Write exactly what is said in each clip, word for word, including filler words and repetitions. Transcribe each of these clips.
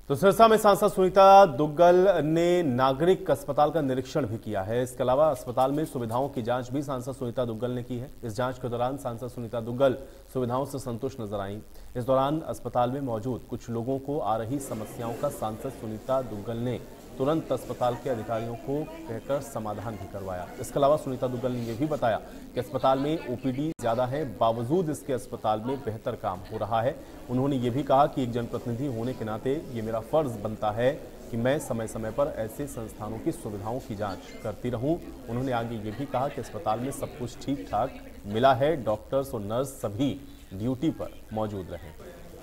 तो सिरसा में सांसद सुनीता दुग्गल ने नागरिक अस्पताल का निरीक्षण भी किया है। इसके अलावा अस्पताल में सुविधाओं की जांच भी सांसद सुनीता दुग्गल ने की है। इस जांच के दौरान सांसद सुनीता दुग्गल सुविधाओं से संतुष्ट नजर आईं। इस दौरान अस्पताल में मौजूद कुछ लोगों को आ रही समस्याओं का सांसद सुनीता दुग्गल ने तुरंत अस्पताल के अधिकारियों को कहकर समाधान भी करवाया। इसके अलावा सुनीता दुग्गल ने यह भी बताया कि अस्पताल में ओपीडी ज्यादा है, बावजूद इसके अस्पताल में बेहतर काम हो रहा है। उन्होंने ये भी कहा कि एक जनप्रतिनिधि होने के नाते ये मेरा फर्ज बनता है कि मैं समय समय पर ऐसे संस्थानों की सुविधाओं की जांच करती रहूं। उन्होंने आगे ये भी कहा कि अस्पताल में सब कुछ ठीक ठाक मिला है, डॉक्टर्स और नर्स सभी ड्यूटी पर मौजूद रहे।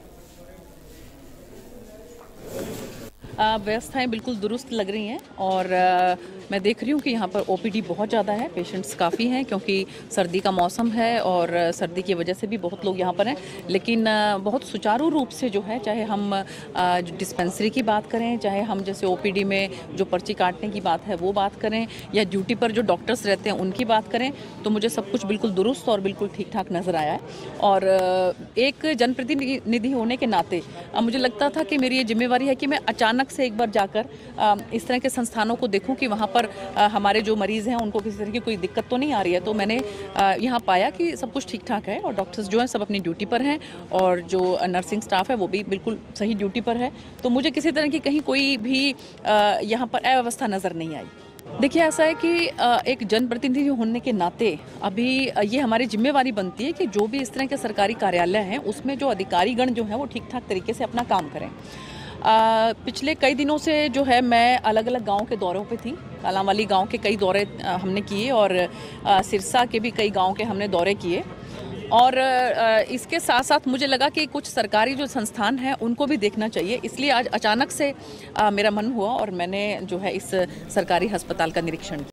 व्यवस्थाएं बिल्कुल दुरुस्त लग रही हैं और आ, मैं देख रही हूँ कि यहाँ पर ओपीडी बहुत ज़्यादा है, पेशेंट्स काफ़ी हैं क्योंकि सर्दी का मौसम है और सर्दी की वजह से भी बहुत लोग यहाँ पर हैं। लेकिन आ, बहुत सुचारू रूप से जो है, चाहे हम आ, जो डिस्पेंसरी की बात करें, चाहे हम जैसे ओपीडी में जो पर्ची काटने की बात है वो बात करें, या ड्यूटी पर जो डॉक्टर्स रहते हैं उनकी बात करें, तो मुझे सब कुछ बिल्कुल दुरुस्त और बिल्कुल ठीक ठाक नज़र आया है। और एक जनप्रतिनिधि होने के नाते मुझे लगता था कि मेरी ये जिम्मेवारी है कि मैं अचानक से एक बार जाकर इस तरह के संस्थानों को देखूं कि वहां पर हमारे जो मरीज हैं उनको किसी तरह की कोई दिक्कत तो नहीं आ रही है। तो मैंने यहां पाया कि सब कुछ ठीक ठाक है और डॉक्टर्स जो हैं सब अपनी ड्यूटी पर हैं और जो नर्सिंग स्टाफ है वो भी बिल्कुल सही ड्यूटी पर है। तो मुझे किसी तरह की कहीं कोई भी यहाँ पर अव्यवस्था नज़र नहीं आई। देखिए, ऐसा है कि एक जनप्रतिनिधि होने के नाते अभी ये हमारी जिम्मेवारी बनती है कि जो भी इस तरह के सरकारी कार्यालय हैं उसमें जो अधिकारीगण जो हैं वो ठीक ठाक तरीके से अपना काम करें। आ, पिछले कई दिनों से जो है मैं अलग अलग गांव के दौरों पे थी। कालांवाली गांव के कई दौरे हमने किए और आ, सिरसा के भी कई गांव के हमने दौरे किए। और आ, इसके साथ साथ मुझे लगा कि कुछ सरकारी जो संस्थान हैं उनको भी देखना चाहिए, इसलिए आज अचानक से आ, मेरा मन हुआ और मैंने जो है इस सरकारी अस्पताल का निरीक्षण किया।